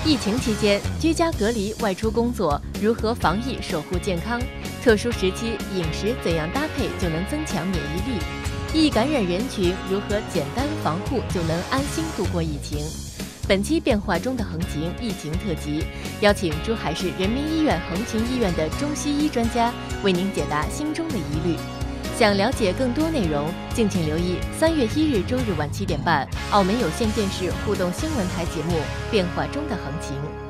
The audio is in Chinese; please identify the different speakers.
Speaker 1: 疫情期间，居家隔离、外出工作，如何防疫守护健康？特殊时期，饮食怎样搭配就能增强免疫力？易感染人群如何简单防护就能安心度过疫情？本期变化中的横琴疫情特辑，邀请珠海市人民医院横琴医院的中西医专家为您解答心中的疑虑。想了解更多内容，敬请留意3月1日周日晚7点半，澳门有线电视互动新闻台节目《变化中的横琴》。